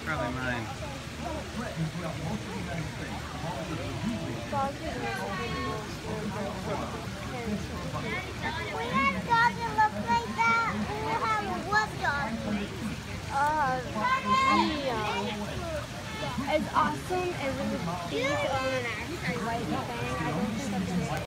probably mine. We have dogs that look like that. We have a wolf dog. As awesome as it would be to own an actual white thing, I don't think that's